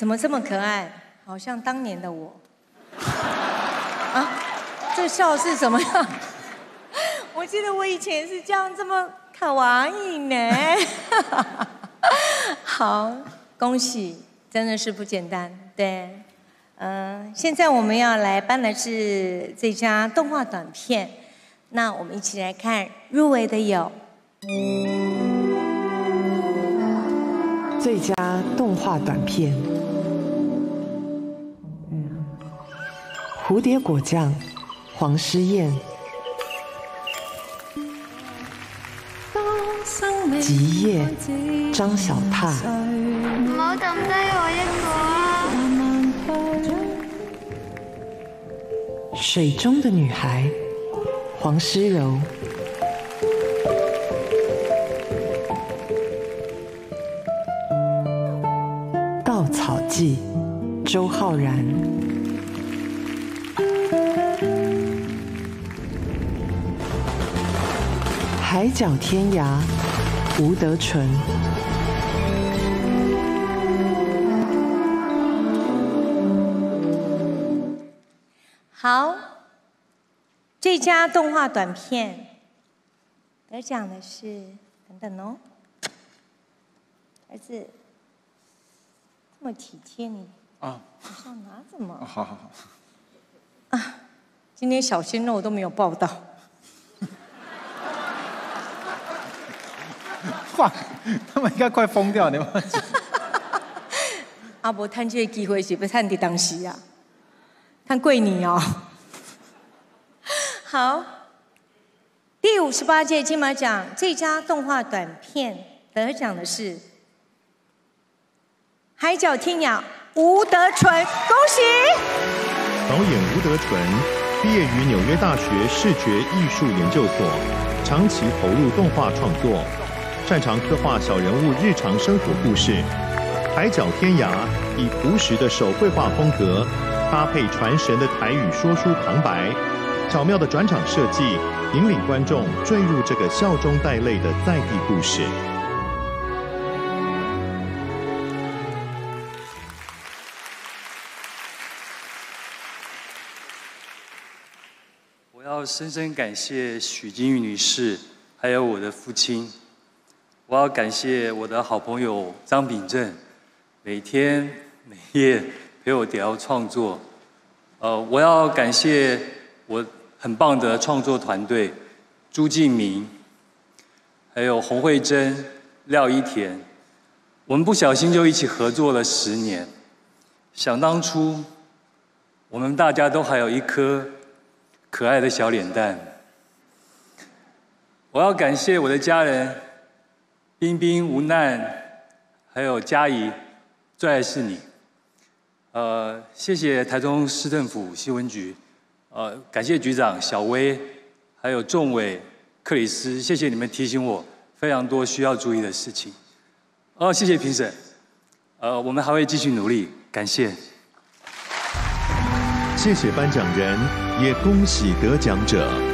怎么这么可爱？好像当年的我。啊，这笑是怎么样？我记得我以前是这样，这么卡哇伊呢。好，恭喜，真的是不简单。对，现在我们要来颁的是最佳动画短片。那我们一起来看入围的有。 最佳动画短片，蝴蝶果酱，黄诗燕，极夜，張小踏。 唔好抌低我一個啊！ 水中的女孩，黃詩柔。 稻草记，周浩然。海角天涯，吴德纯。 好，最佳动画短片得奖的是，等等哦，儿子。 这么体贴你啊！手上拿着吗？ 好好好。 啊，今天小鲜肉都没有报道。 哇，他们应该快疯掉，你们。 阿伯趁这个机会是不趁伫当时啊，趁过年哦。好，第58届金马奖最佳动画短片得奖的是。 海角天涯，吴德纯，恭喜！ 导演吴德纯毕业于纽约大学视觉艺术研究所，长期投入动画创作，擅长刻画小人物日常生活故事。《海角天涯》以朴实的手绘画风格，搭配传神的台语说书旁白，巧妙的转场设计，引领观众坠入这个笑中带泪的在地故事。 我要深深感谢许金玉女士，还有我的父亲。我要感谢我的好朋友张秉正，每天每夜陪我聊创作。我要感谢我很棒的创作团队，朱敬明，还有洪慧珍、廖一田。我们不小心就一起合作了10年。想当初，我们大家都还有一颗 可爱的小脸蛋，我要感谢我的家人，彬彬、吴难，还有嘉怡，最爱是你。谢谢台中市政府新闻局，感谢局长小薇，还有仲伟、克里斯，谢谢你们提醒我非常多需要注意的事情。谢谢评审，我们还会继续努力，感谢。 谢谢颁奖人，也恭喜得奖者。